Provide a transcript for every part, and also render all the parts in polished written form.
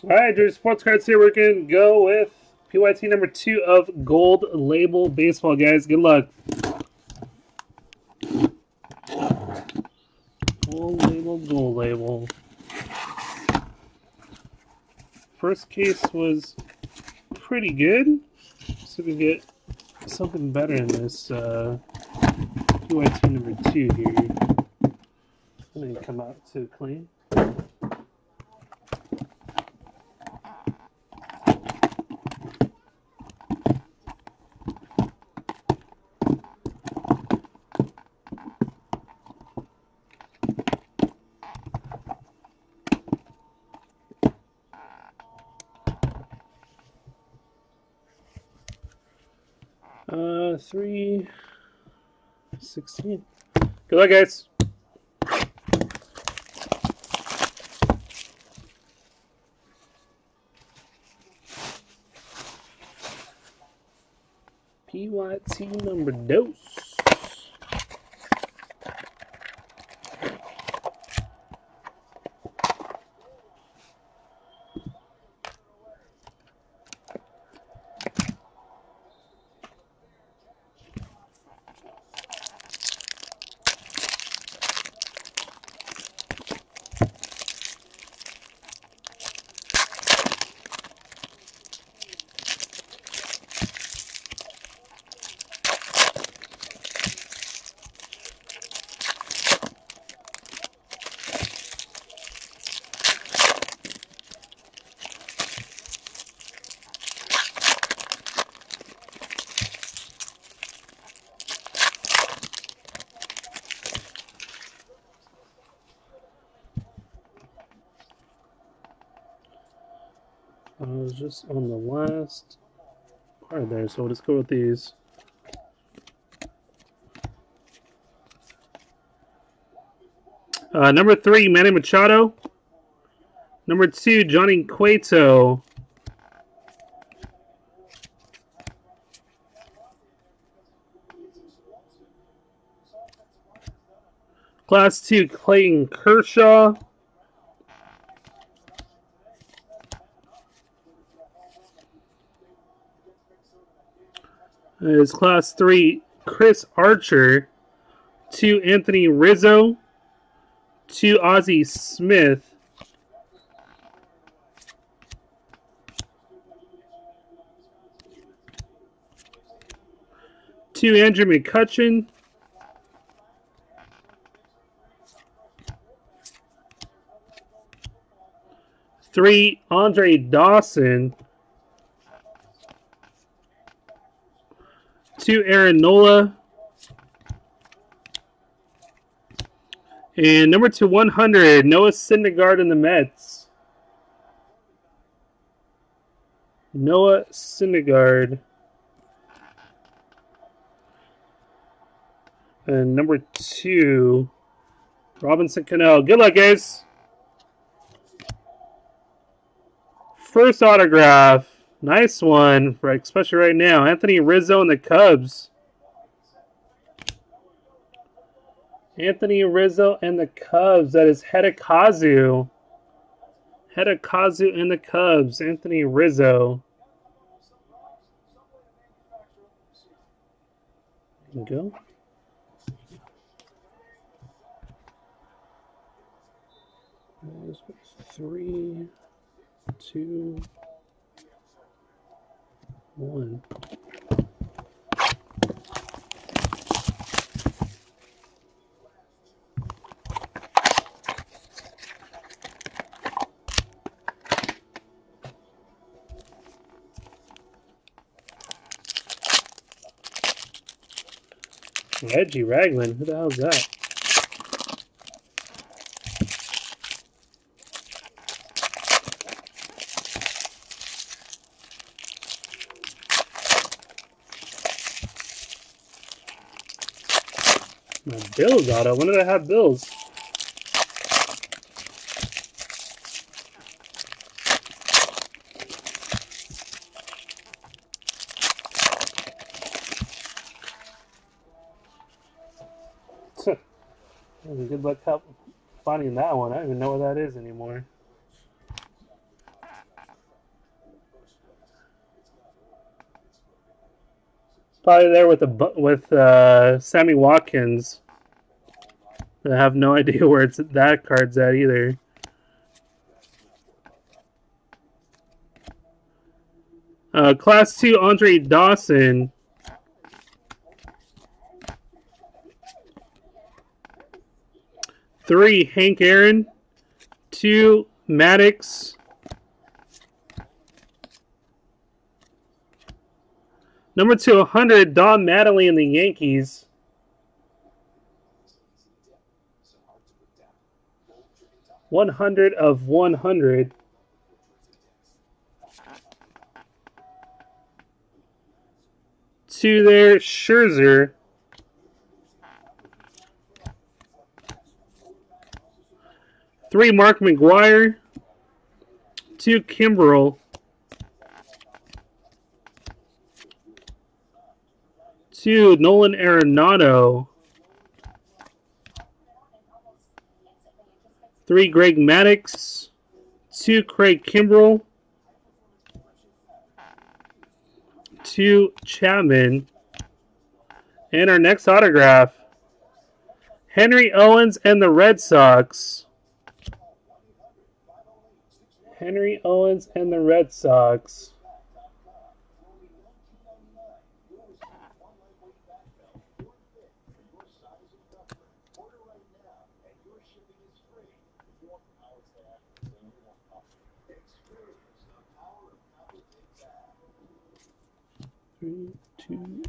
All right, Drew, sports cards here. We're going to go with PYT number 2 of Gold Label Baseball, guys. Good luck. Gold Label, Gold Label. First case was pretty good. So we get something better in this PYT number 2 here. Let me come out to clean. 316. Good luck, guys. PYT number dos. I was just on the last part there, so let's go with these. Number 3, Manny Machado. Number 2, Johnny Cueto. Class 2, Clayton Kershaw. Is Class 3, Chris Archer. 2, Anthony Rizzo. 2, Ozzie Smith. 2, Andrew McCutchen. 3, Andre Dawson. 2, Aaron Nola. And number 2/100, Noah Syndergaard in the Mets. Noah Syndergaard. And number 2, Robinson Cano. Good luck, guys. First autograph. Nice one, especially right now. Anthony Rizzo and the Cubs. Anthony Rizzo and the Cubs. That is Hidekazu. Hidekazu and the Cubs. Anthony Rizzo. There we go. There's 3, 2, 1. Reggie Ragland, who the hell is that? My Bills auto. When did I have Bills? Good luck finding that one. I don't even know what that is anymore. Probably there with Sammy Watkins. I have no idea where that card's at either. Class 2 Andre Dawson. Three Hank Aaron. 2 Maddox. Number 200 Don Mattingly in the Yankees. /100 of 100. Two there, Scherzer. Three Mark McGwire. 2 Kimbrel. 2 Nolan Arenado. 3 Greg Maddux. 2 Craig Kimbrel. 2 Chapman. And our next autograph, Henry Owens and the Red Sox. Henry Owens and the Red Sox. Three, two.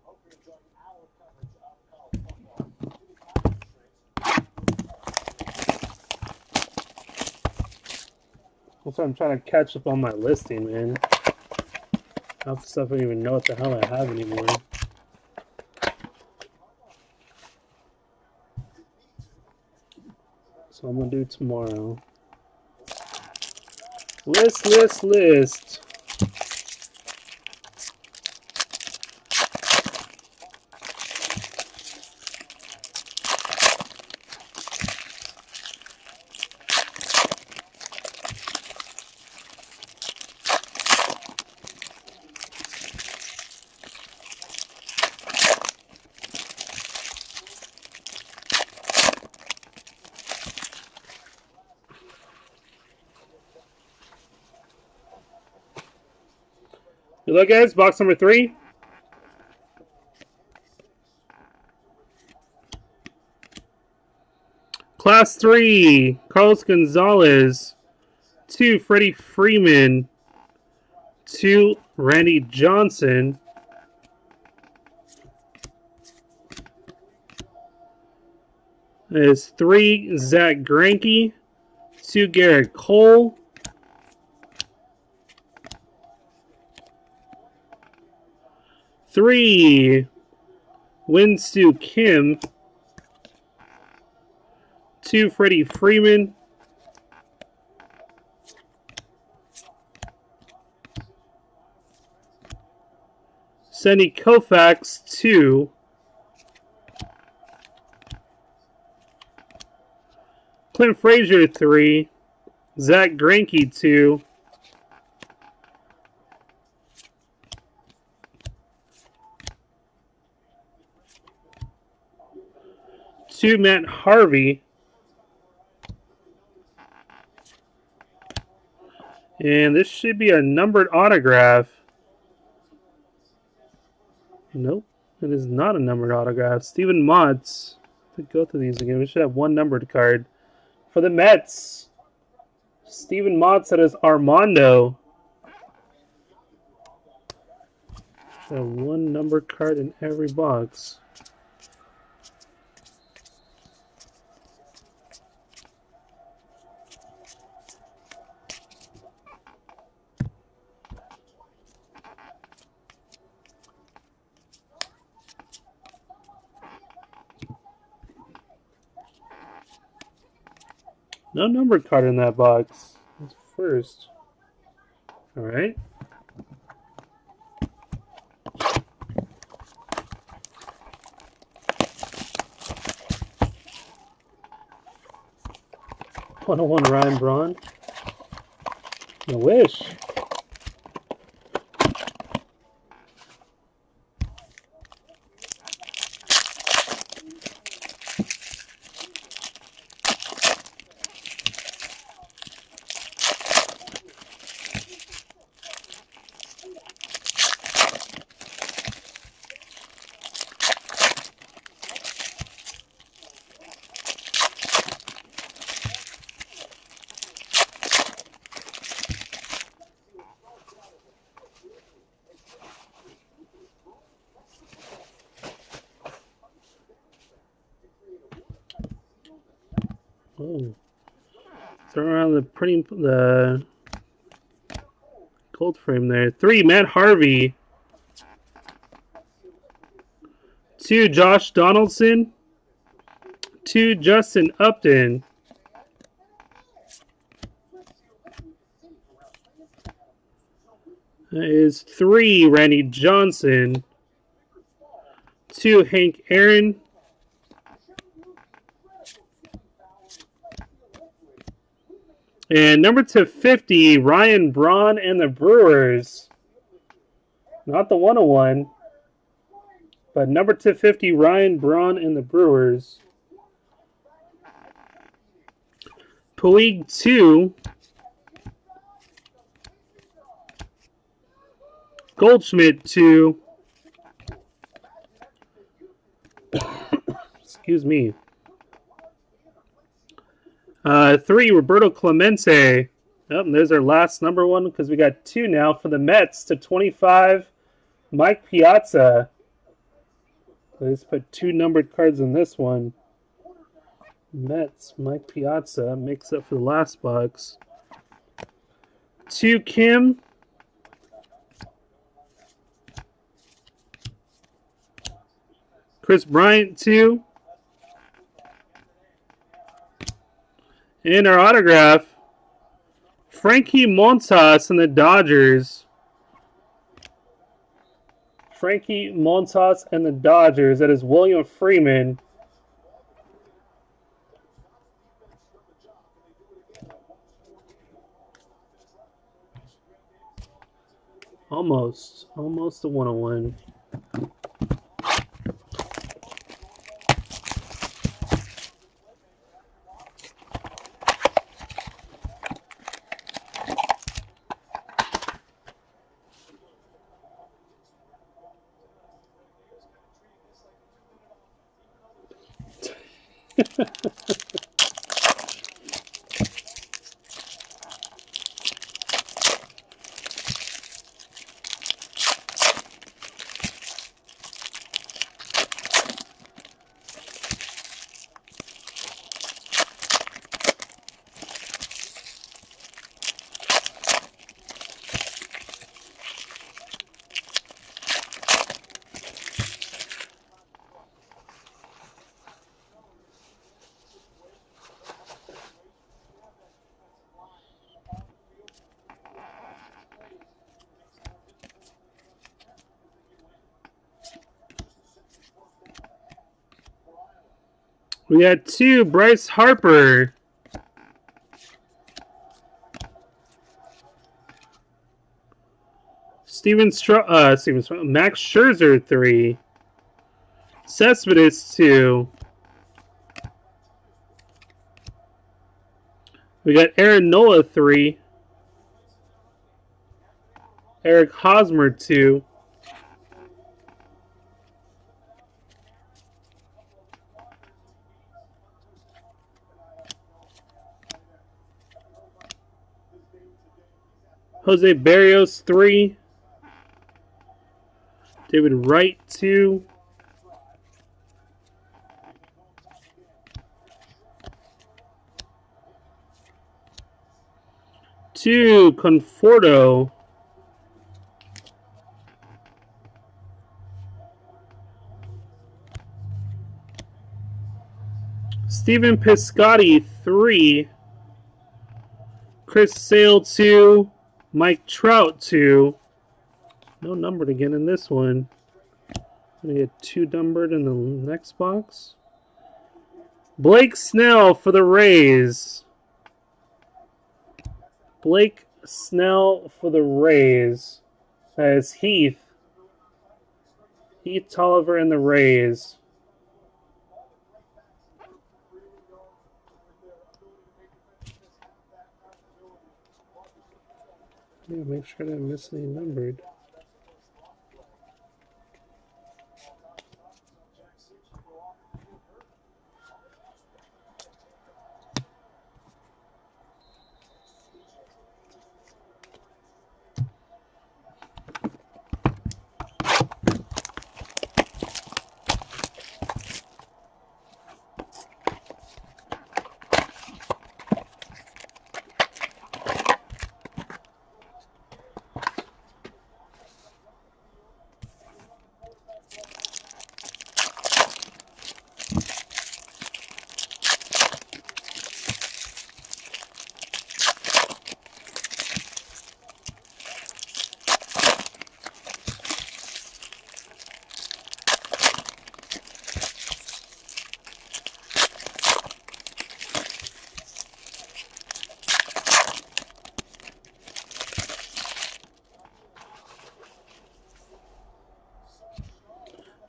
Also, I'm trying to catch up on my listing, man. Half the stuff I don't even know what the hell I have anymore. So I'm gonna do tomorrow. List. Good luck, guys. Box number 3. Class 3, Carlos Gonzalez. 2, Freddie Freeman. 2, Randy Johnson. There's 3, Zach Greinke. 2, Garrett Cole. 3, Win-Soo Kim. 2, Freddie Freeman. 2, Koufax. 2. Clint Frazier. 3. Zach Greinke. 2. 2, Matt Harvey. And this should be a numbered autograph. Nope, it is not a numbered autograph. Steven Matz. Let's go through these again. We should have one numbered card. For the Mets, Steven Matz, that is Armando. Should have one numbered card in every box. No numbered card in that box. That's first. All right. /101 Ryan Braun. I wish. Oh. Throw around the gold frame there. 3, Matt Harvey. 2, Josh Donaldson. 2, Justin Upton. That is 3, Randy Johnson. 2, Hank Aaron. And number 250, Ryan Braun and the Brewers. Not the 101, but number 250, Ryan Braun and the Brewers. Puig 2. Goldschmidt 2. Excuse me. 3, Roberto Clemente. Oh, and there's our last number 1 because we got 2 now for the Mets to 25. Mike Piazza. Let's put 2 numbered cards in this one. Mets, Mike Piazza makes up for the last box. 2, Kim. Chris Bryant 2. And our autograph, Frankie Montas and the Dodgers. Frankie Montas and the Dodgers. That is William Freeman. Almost a 101. We got 2, Bryce Harper. Max Scherzer 3. Cespedes 2. We got Aaron Nola 3. Eric Hosmer 2. Jose Barrios 3. David Wright 2. Two, Conforto. Stephen Piscotty 3. Chris Sale 2. Mike Trout 2. No numbered again in this one. We get 2 numbered in the next box. Blake Snell for the Rays. Blake Snell for the Rays. That is Heath. Heath Tolliver and the Rays. Yeah, make sure I didn't miss any numbered.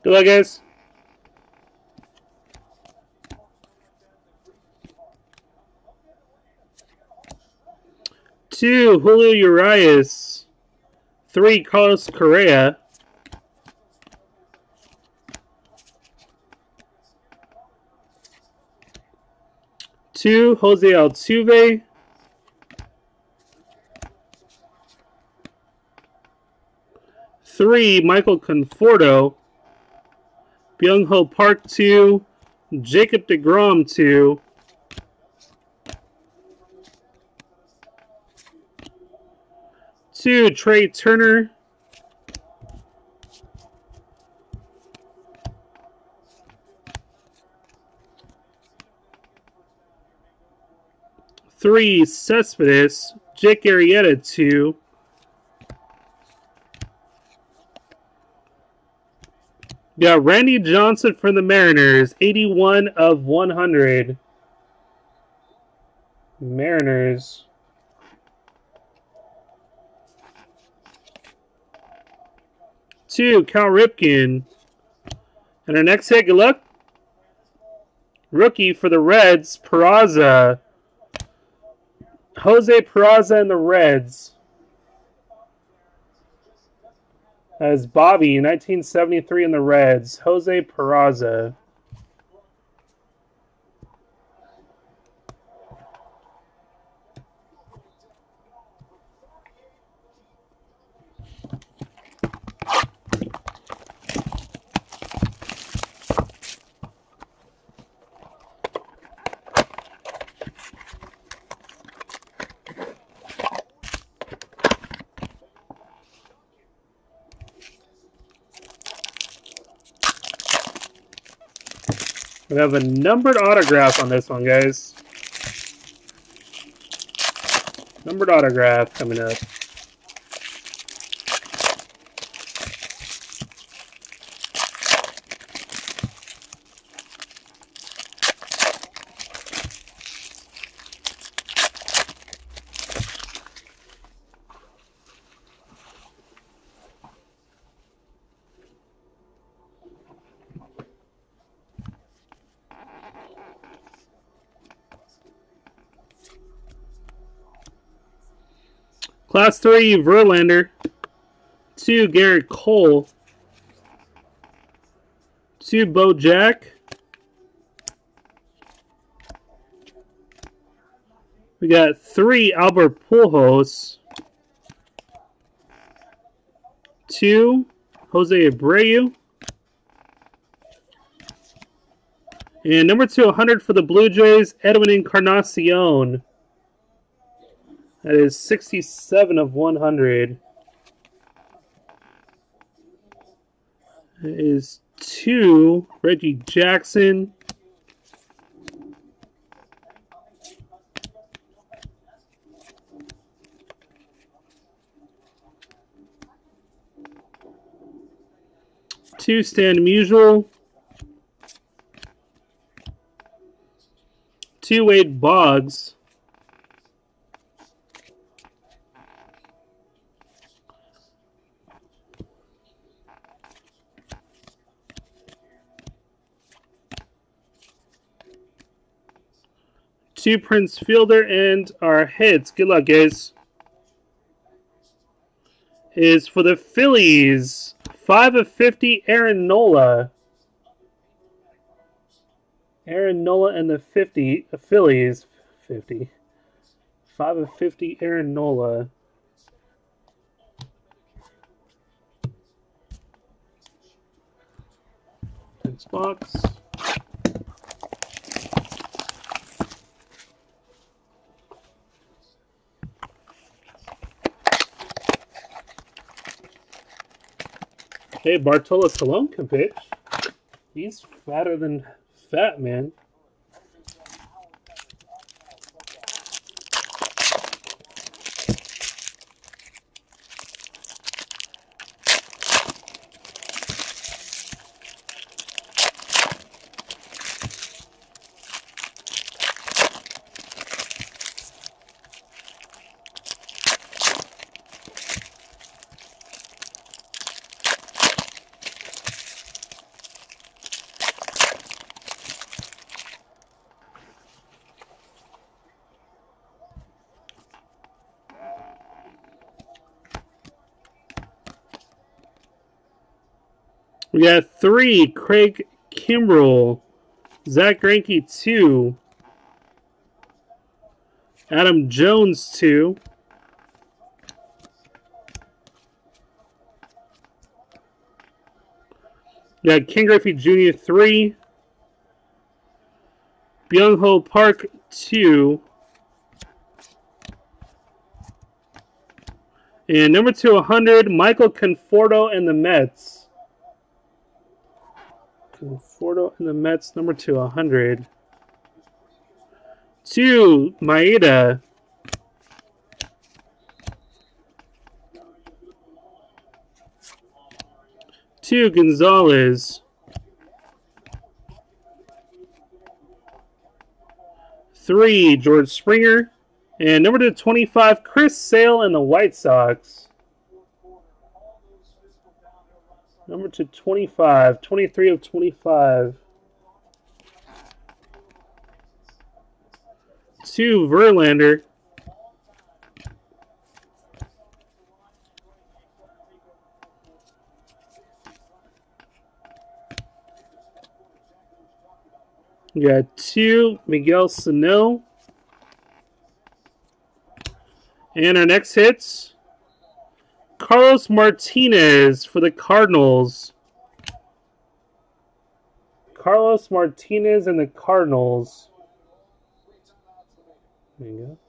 Good luck, guys. 2, Julio Urias. 3, Carlos Correa. 2, Jose Altuve. 3, Michael Conforto. Byung-Ho Park 2. Jacob deGrom 2. 2, Trey Turner. 3, Cespedes. Jake Arrieta 2. Got Randy Johnson from the Mariners, 81 of 100. Mariners. Two, Cal Ripken. And our next hit, good luck. Rookie for the Reds, Peraza. Jose Peraza and the Reds. As Bobby, 1973 in the Reds. Jose Peraza. We have a numbered autograph on this one, guys. Numbered autograph coming up. Class 3, Verlander. 2, Garrett Cole. 2, Bo Jack. We got 3, Albert Pujols. 2, Jose Abreu. And number 200 for the Blue Jays, Edwin Encarnacion. That is 67 of 100. That is 2, Reggie Jackson. Two, Stan Musial. 2, Wade Boggs. Two, Prince Fielder, and our hits. Good luck, guys. Is for the Phillies. 5 of 50, Aaron Nola. Aaron Nola and the Phillies. 50. 5 of 50, Aaron Nola. Next box. Hey, Bartolo Colon can pitch. He's fatter than fat, man. We got 3, Craig Kimbrell. Zach Greinke, 2. Adam Jones, 2. We got Ken Griffey Jr., 3. Byung-Ho Park, 2. And number 2/100, Michael Conforto and the Mets. Conforto and the Mets, number 2/100. 2, Maeda. 2, Gonzalez. 3, George Springer. And number 2/25, Chris Sale and the White Sox. Number 2/25, 23/25. 2, Verlander. We got 2, Miguel Sano. And our next hits, Carlos Martinez for the Cardinals. Carlos Martinez and the Cardinals. There you go.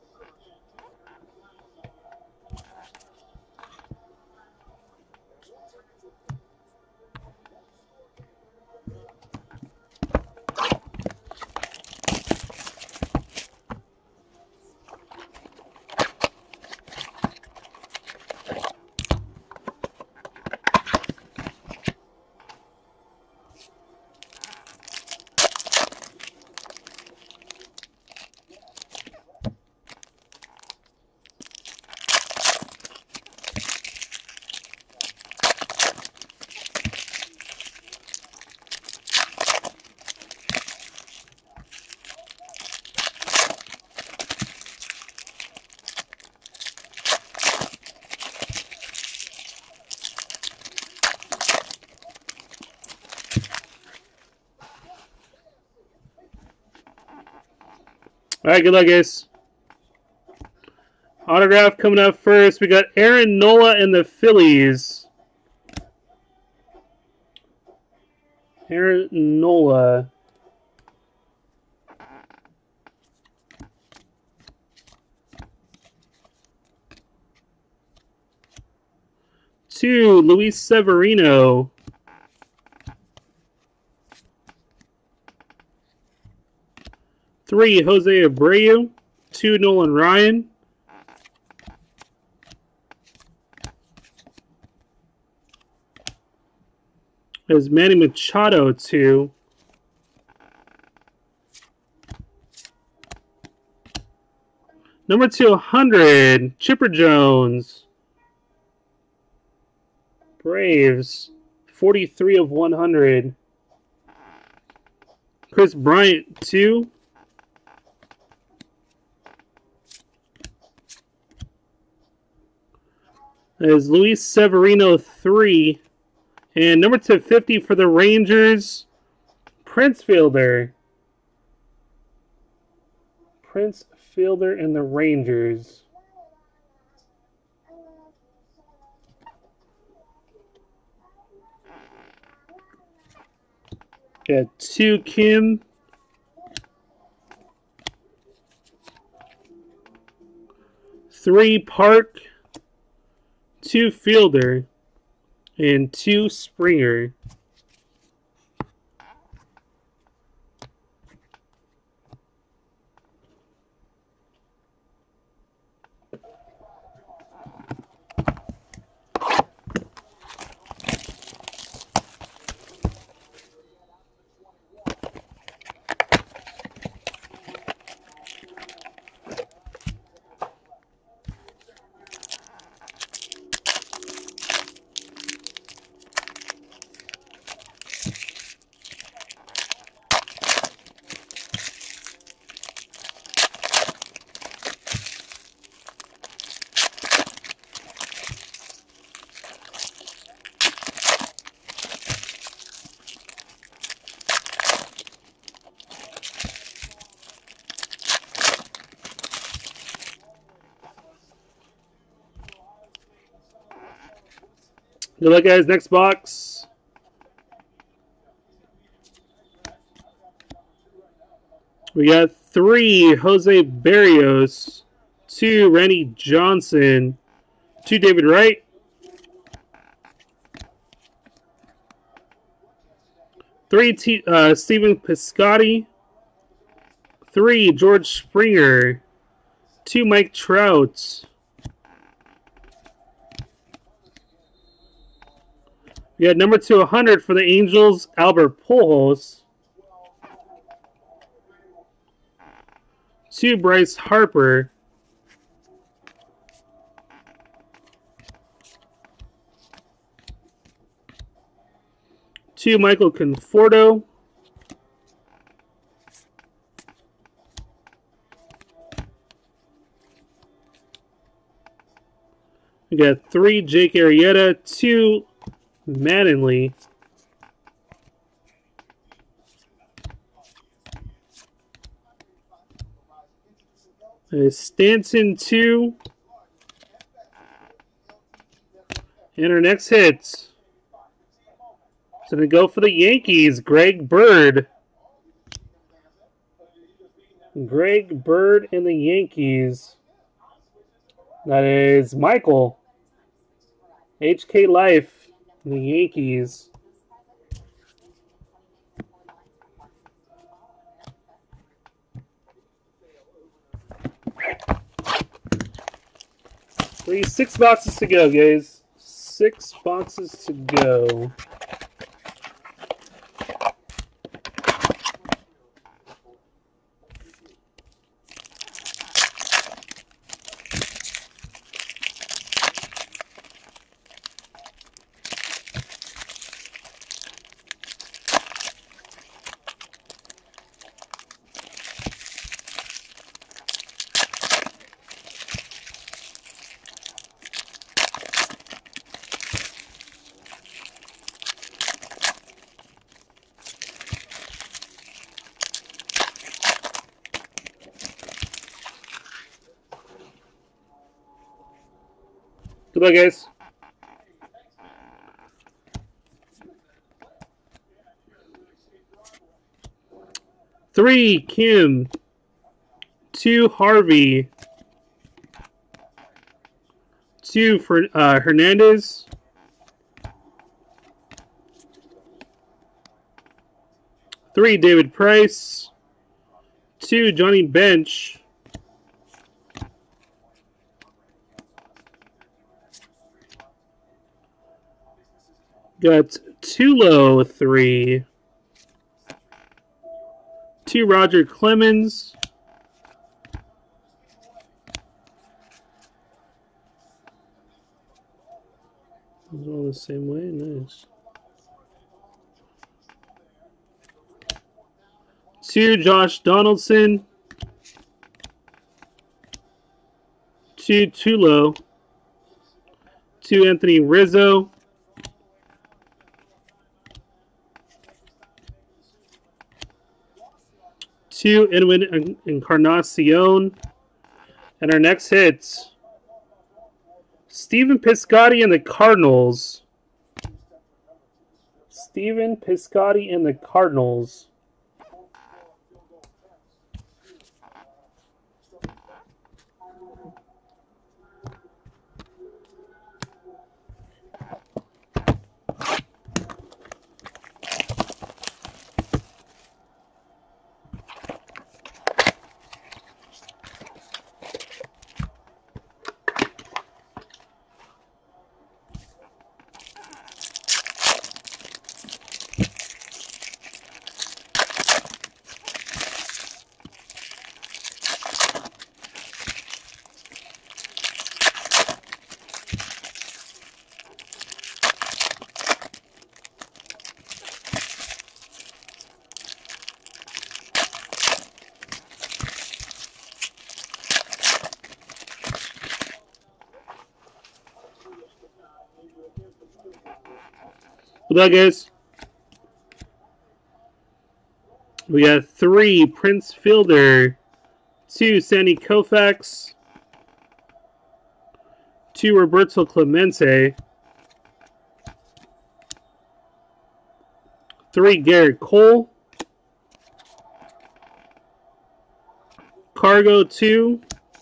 All right, good luck, guys. Autograph coming up first. We got Aaron Nola and the Phillies. Aaron Nola. Two, Luis Severino. Three, Jose Abreu. 2, Nolan Ryan. There's Manny Machado, 2. Number 200, Chipper Jones. Braves, 43/100. Chris Bryant, 2. There's Luis Severino, 3. And number 250 for the Rangers, Prince Fielder. Prince Fielder and the Rangers. Got 2, Kim. 3, Park. 2, Fielder. And 2, Springer. Good luck, guys. Next box. We got 3 Jose Barrios, 2 Randy Johnson, 2 David Wright, 3 Stephen Piscotty, 3 George Springer, 2 Mike Trout. We got number 200 for the Angels, Albert Pujols. 2 Bryce Harper. 2 Michael Conforto. We got 3 Jake Arrieta, 2 Mattingly. Stanton 2. And our next hit. So to go for the Yankees, Greg Bird. Greg Bird and the Yankees. That is Michael. HK Life, the Yankees. Three, 6 boxes to go, guys. 6 boxes to go. Goodbye, guys. Three, Kim. 2, Harvey. 2 for Hernandez. 3, David Price. 2, Johnny Bench. Got Tulo 3. 2, Roger Clemens. It's all the same way. Nice. 2, Josh Donaldson. 2, Tulo. 2, Anthony Rizzo. 2, Edwin Encarnacion. And our next hit, Stephen Piscotty and the Cardinals. Stephen Piscotty and the Cardinals. Good luck, guys. We got 3, Prince Fielder. 2, Sandy Koufax. 2, Roberto Clemente. 3, Garrett Cole. Cargo 2.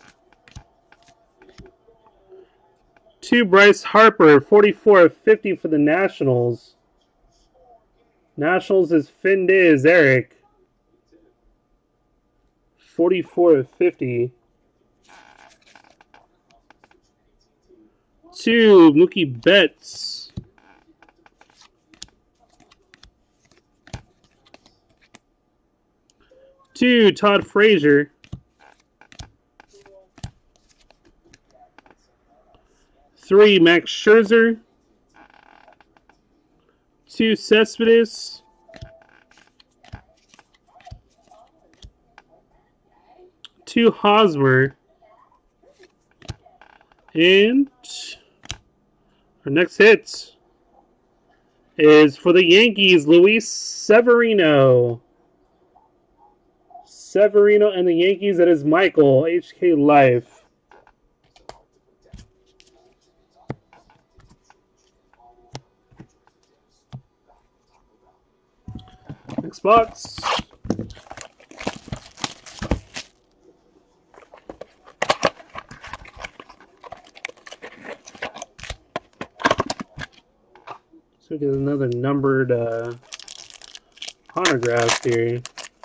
2, Bryce Harper, 44/50 for the Nationals. Nationals is Findiz Eric. 44/50. 2, Mookie Betts. 2, Todd Frazier. 3, Max Scherzer. 2, Cespedes. 2, Hosmer. And our next hit is for the Yankees, Luis Severino. Severino and the Yankees, that is Michael, HK Life. Next box. So we get another numbered autograph here.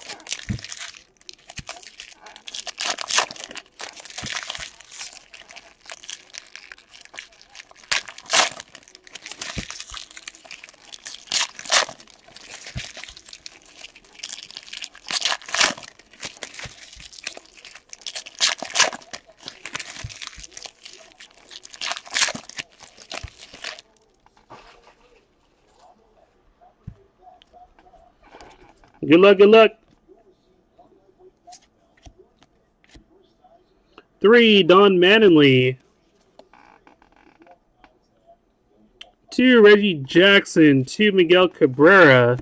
Good luck, good luck. 3, Don Mattingly. 2, Reggie Jackson. 2, Miguel Cabrera.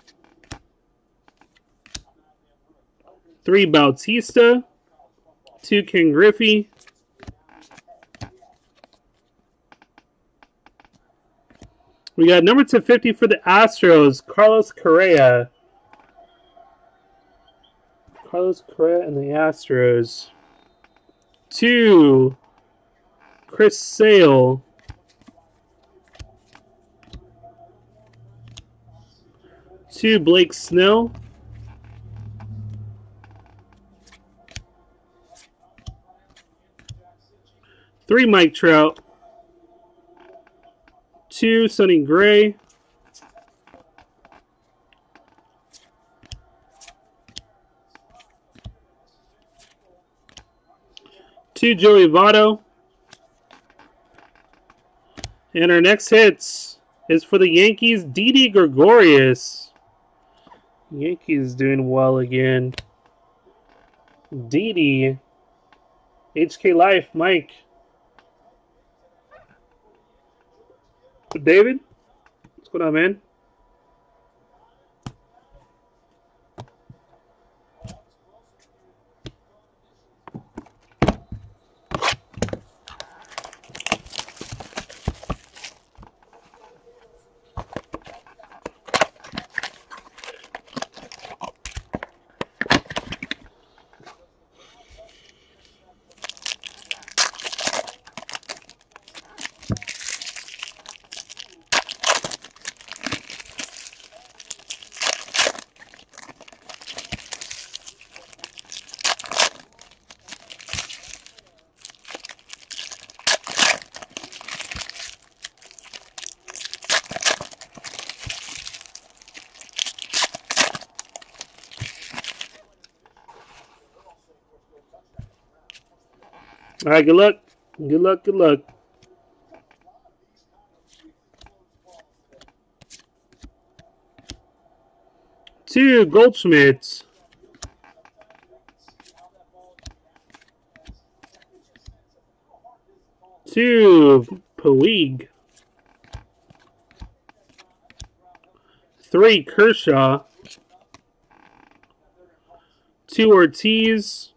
3, Bautista. 2, Ken Griffey. We got number 250 for the Astros, Carlos Correa. Carlos Correa and the Astros. 2, Chris Sale. 2, Blake Snell. 3, Mike Trout. 2, Sonny Gray. 2, Joey Votto. And our next hits is for the Yankees, Didi Gregorius. Yankees doing well again. Didi. HK Life, Mike. David, what's going on, man? All right, good luck. Good luck, good luck. Two, Goldschmidt. Two, Puig. 3, Kershaw. 2, Ortiz.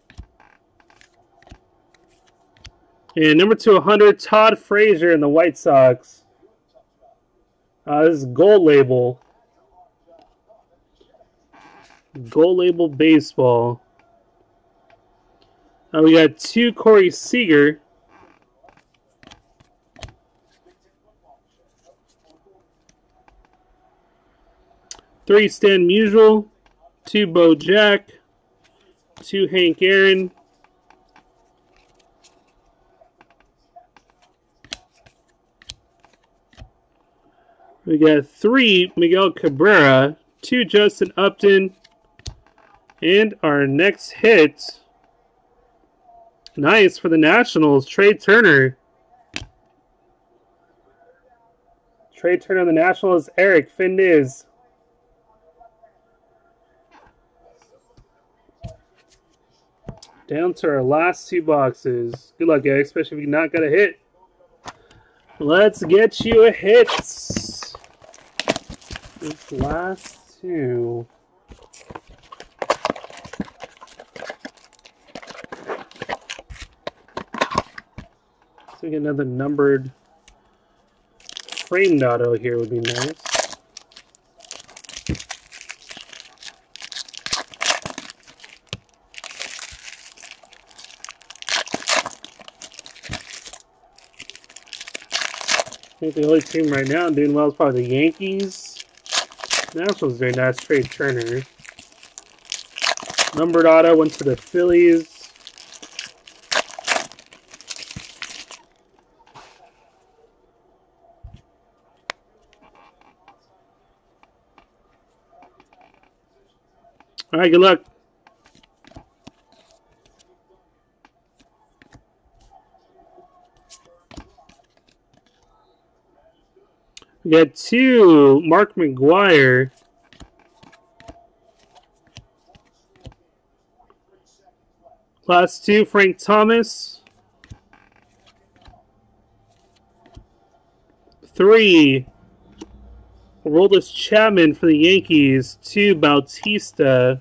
And number 200, Todd Frazier in the White Sox. This is gold label. Gold Label Baseball. We got 2 Corey Seager. 3 Stan Musial. 2 Bo Jack. 2 Hank Aaron. We got 3 Miguel Cabrera. 2 Justin Upton. And our next hit. Nice for the Nationals, Trey Turner. Trey Turner on the Nationals, Eric Findiz. Down to our last 2 boxes. Good luck, guys, especially if you not got a hit. Let's get you a hit. This last 2. So we get another numbered framed auto here would be nice. I think the only team right now doing well is probably the Yankees. Nationals doing nice. Trey Turner. Numbered auto went to the Phillies. All right, good luck. We got 2 Mark McGwire. Class 2 Frank Thomas. 3 Aroldis Chapman for the Yankees. 2 Bautista.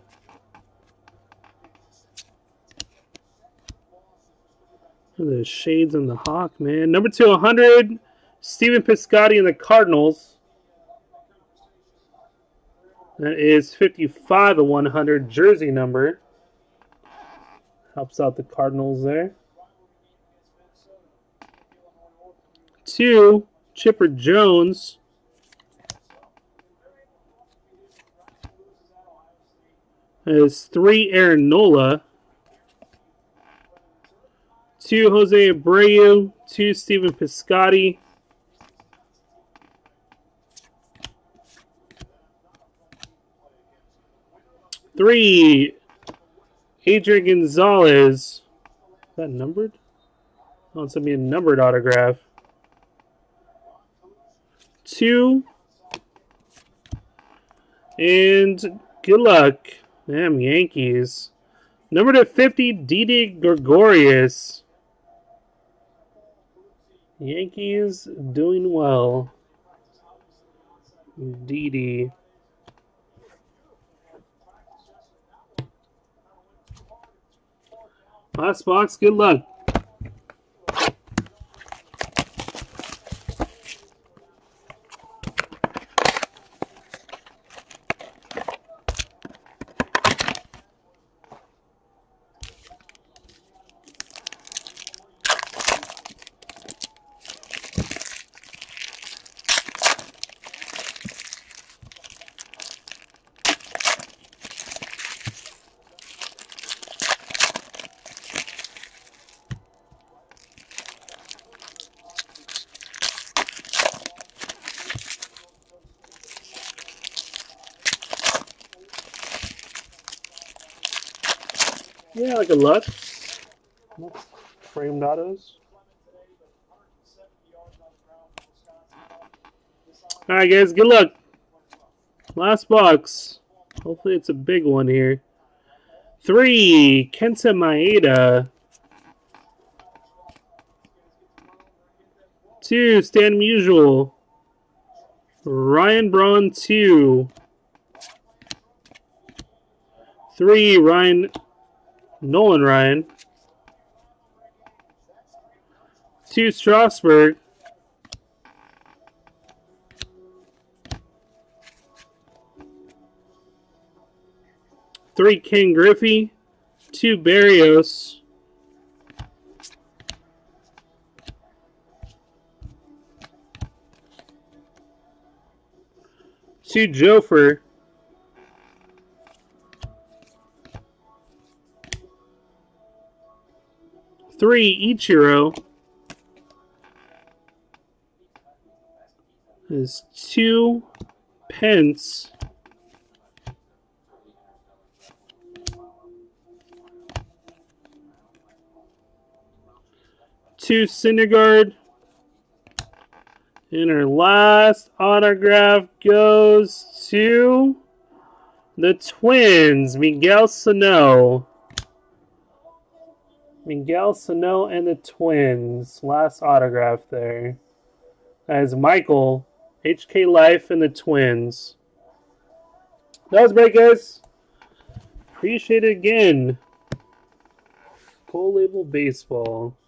Look at the shades on the Hawk, man. Number 2/100, Stephen Piscotty in the Cardinals. That is 55/100 jersey number. Helps out the Cardinals there. 2 Chipper Jones. That is 3 Aaron Nola. 2 Jose Abreu. 2 Stephen Piscotty. 3 Adrian Gonzalez. Is that numbered? Oh, it's going to be a numbered autograph. 2. And good luck. Damn, Yankees. Number to 50, Didi Gregorius. Yankees doing well. Didi. Last box, good luck. Yeah, like a Lux. Framed autos. Alright, guys, good luck. Last box. Hopefully it's a big one here. 3, Kenta Maeda. 2, Stan Musial. Ryan Braun 2. 3, Nolan Ryan. 2, Strasburg. 3 Ken Griffey, 2 Berrios, 2 Jofer, 3 Ichiro, is 2 Pence, 2 Syndergaard, and our last autograph goes to the Twins, Miguel Sano. Miguel Sano and the Twins. Last autograph there. That is Michael, HK Life, and the Twins. That was great, guys. Appreciate it again. Full Label Baseball.